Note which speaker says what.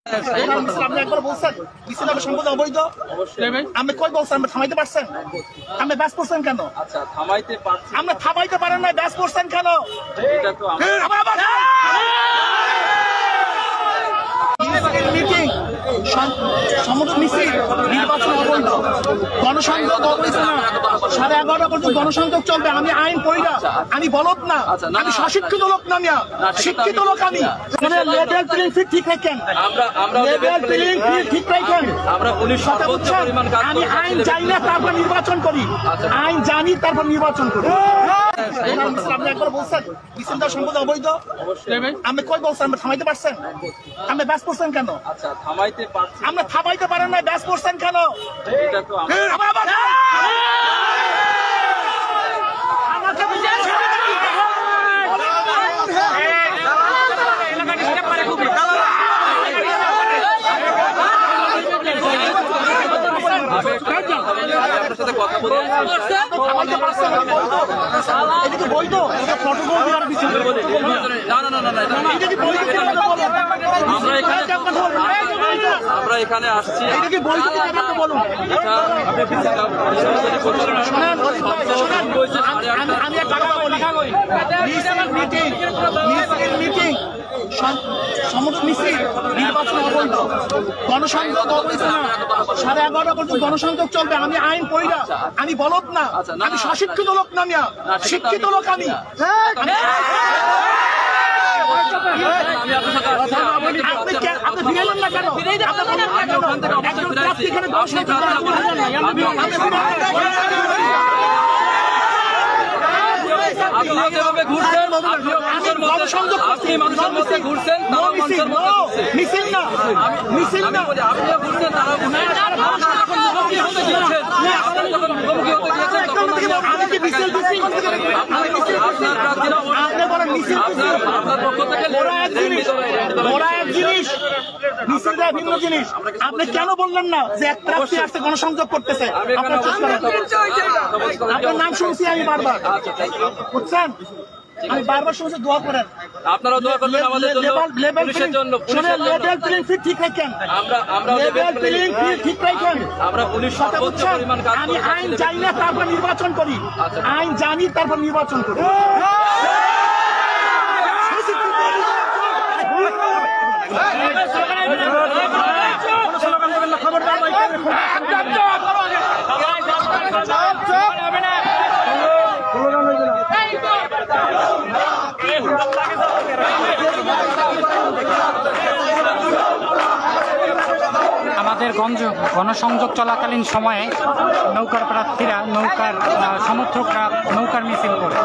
Speaker 1: আপনি একবার বলছেন মিছিল হবে সম্পূর্ণ অবৈধ। আপনি কই বলছেন থামাইতে পারছেন? আপনি ব্যাস করছেন কেন?
Speaker 2: আচ্ছা থামাইতে পারছি।
Speaker 1: আমরা থামাইতে পারেন না, ব্যাস করছেন কেন?
Speaker 2: এটা তো
Speaker 1: মিটিং সমগ্র মিছিল নির্বাচন অবৈধ, গণসংযোগ অবৈধ না। 11:30 পর্যন্ত গণসংযোগ চলবে। আমি আইন পড়ি না, আমি বলদ না, আমি সশিক্ষিত লোক না, শিক্ষিত লোক। আমি লেভেল প্লেইং ফিল্ড ঠিক রাখেন, লেভেল প্লেইং ফিল্ড ঠিক রাখেন। আমি আইন জানি না তারপর নির্বাচন করি, আইন জানি তারপর নির্বাচন করি। আপনি একবার বলছেন মিছিলটা সম্পূর্ণ অবৈধ। আপনি কই বলছেন থামাইতে পারছেন? আপনি ব্যাস করছেন কেন?
Speaker 2: আচ্ছা থামাইতে পারছি।
Speaker 1: আমরা থামাইতে পারেন না, ব্যাস করছেন কেন?
Speaker 2: এটা তো কথা বলে
Speaker 1: বৈধ
Speaker 2: আমরা এখানে আসছি।
Speaker 1: মিটিং সমগ্র মিছিল নির্বাচন অবৈধ, গণসংযোগ অবৈধ না। 11:30 পর্যন্ত গণসংযোগ চলবে। আমি আইন পড়ি না, আমি বলদ না, আমি সশিক্ষিত লোক না, শিক্ষিত লোক। আমি আপনি ফিরেলেন না কেন? মিছিল না, মিছিল না,
Speaker 2: আপনিও ঘুরছেন, তারাও
Speaker 1: ভিন্ন জিনিস। আপনি কেন বললেন না যে এক প্রার্থী আসছে গণসংযোগ করতেছে? আপনার নাম শুনছি আমি বারবার, বুঝছেন? আমি বারবার শুনছি দোয়া করেন।
Speaker 2: আপনারা দোয়া করবেন আমাদের জন্য, পুলিশের জন্য।
Speaker 1: লেভেল প্লেইং ফিল্ড ঠিক রাখেন,
Speaker 2: আমরা
Speaker 1: লেভেল প্লেইং ফিল্ড ঠিক রাখেন।
Speaker 2: আমরা পুলিশ সর্বোচ্চ পরিমাণ কাজ
Speaker 1: আমি আইন জানি না তারপর নির্বাচন করি, আইন জানি তারপর নির্বাচন করি।
Speaker 3: আমাদের গণসংযোগ চলাকালীন সময়ে নৌকার প্রার্থীরা, নৌকার সমর্থকরা নৌকার মিছিল করে।